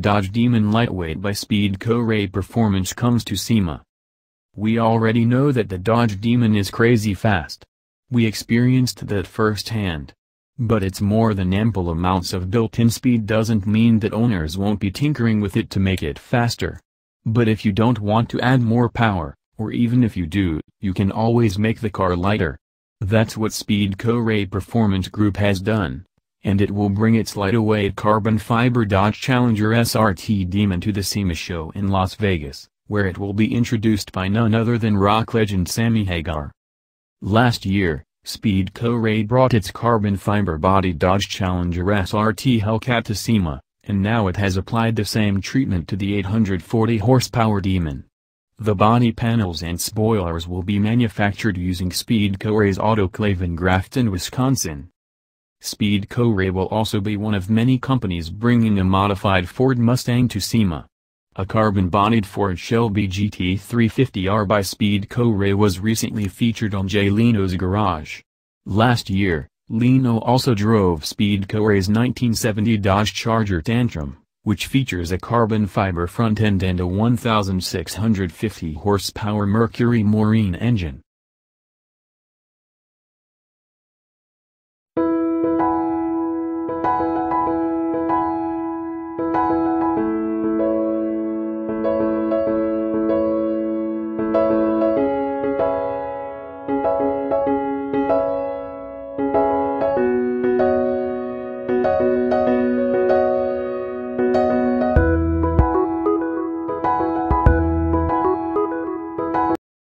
Dodge Demon Lightweight by SpeedKore Performance comes to SEMA. We already know that the Dodge Demon is crazy fast. We experienced that firsthand. But its more than ample amounts of built-in speed doesn't mean that owners won't be tinkering with it to make it faster. But if you don't want to add more power, or even if you do, you can always make the car lighter. That's what SpeedKore Performance Group has done, and it will bring its lightweight carbon fiber Dodge Challenger SRT Demon to the SEMA show in Las Vegas, where it will be introduced by none other than rock legend Sammy Hagar. Last year, SpeedKore brought its carbon fiber-body Dodge Challenger SRT Hellcat to SEMA, and now it has applied the same treatment to the 840 horsepower Demon. The body panels and spoilers will be manufactured using SpeedKore's autoclave in Grafton, Wisconsin. SpeedKore will also be one of many companies bringing a modified Ford Mustang to SEMA. A carbon-bodied Ford Shelby GT350R by SpeedKore was recently featured on Jay Leno's Garage. Last year, Leno also drove SpeedKore's 1970 Dodge Charger Tantrum, which features a carbon fiber front end and a 1,650 horsepower Mercury Marine engine.